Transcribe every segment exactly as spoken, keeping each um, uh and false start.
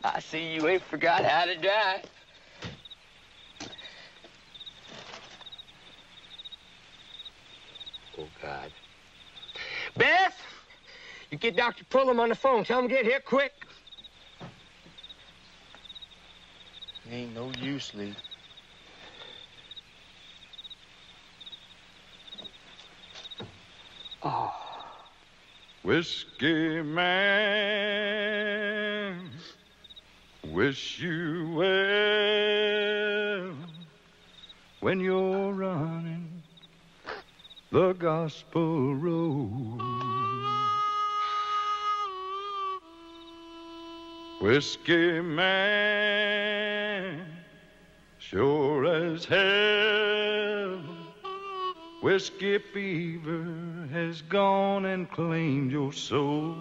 I see you ain't forgot how to die. Oh, God. Beth! You get Doctor Pullum on the phone. Tell him to get here quick. Ain't no use, Lee. Oh. Whiskey man, wish you well when you're running the gospel road. Whiskey man, sure as hell, whiskey fever has gone and claimed your soul.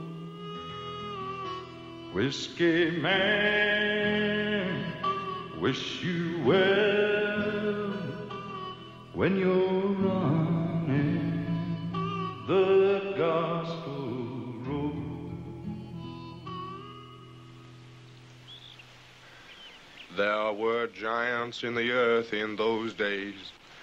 Whiskey man, wish you well when you're running the gospel road. There were giants in the earth in those days,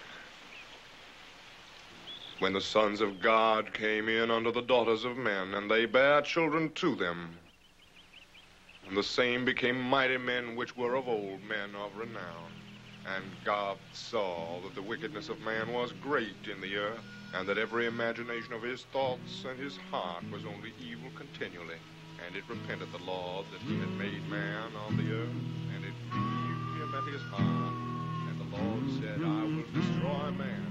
when the sons of God came in unto the daughters of men, and they bare children to them. And the same became mighty men which were of old, men of renown. And God saw that the wickedness of man was great in the earth, and that every imagination of his thoughts and his heart was only evil continually. And it repented the Lord that he had made man on the earth, and it grieved him at his heart. And the Lord said, I will destroy man,